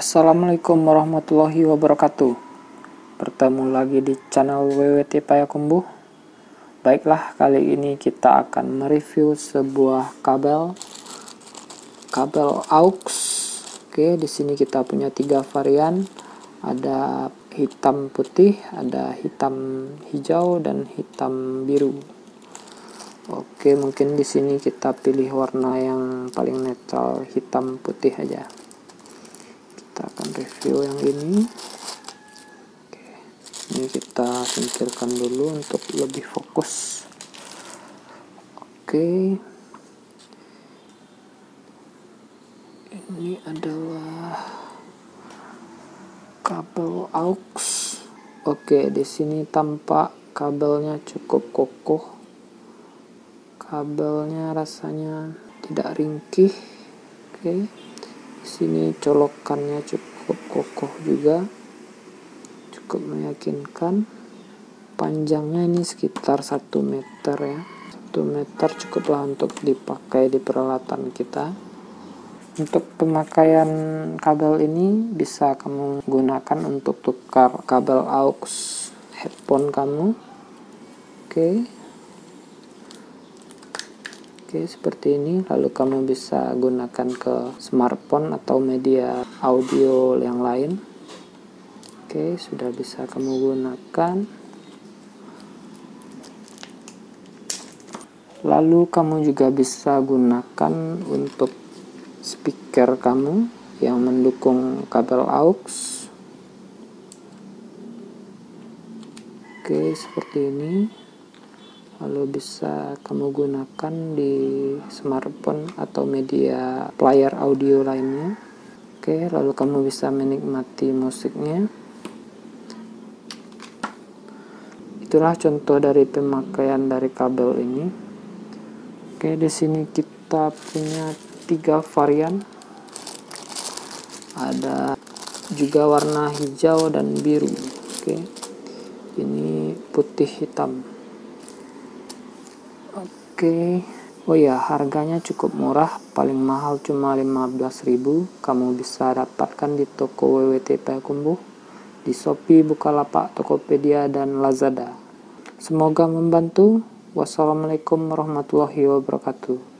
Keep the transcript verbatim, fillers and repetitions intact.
Assalamualaikum warahmatullahi wabarakatuh. Bertemu lagi di channel W W T Payakumbuh. Baiklah, kali ini kita akan mereview sebuah kabel kabel aux. Oke, di sini kita punya tiga varian. Ada hitam putih, ada hitam hijau, dan hitam biru. Oke, mungkin di sini kita pilih warna yang paling netral, hitam putih aja. Kita akan review yang ini. Oke, ini kita singkirkan dulu untuk lebih fokus. Oke, ini adalah kabel aux. Oke, di sini tampak kabelnya cukup kokoh. Kabelnya rasanya tidak ringkih. Oke, di sini colokannya cukup kokoh juga, cukup meyakinkan. Panjangnya ini sekitar satu meter ya. satu meter cukuplah untuk dipakai di peralatan kita. Untuk pemakaian kabel ini bisa kamu gunakan untuk tukar kabel aux headphone kamu. Oke. Oke, seperti ini. Lalu kamu bisa gunakan ke smartphone atau media audio yang lain. Oke, sudah bisa kamu gunakan. Lalu kamu juga bisa gunakan untuk speaker kamu yang mendukung kabel aux. Oke, seperti ini. Lalu bisa kamu gunakan di smartphone atau media player audio lainnya. Oke, lalu kamu bisa menikmati musiknya. Itulah contoh dari pemakaian dari kabel ini. Oke, di sini kita punya tiga varian. Ada juga warna hijau dan biru. Oke, ini putih hitam. Oke, oh ya, harganya cukup murah, paling mahal cuma lima belas ribu. Kamu bisa dapatkan di toko W W T Payakumbuh, di Shopee, Bukalapak, Tokopedia, dan Lazada. Semoga membantu. Wassalamualaikum warahmatullahi wabarakatuh.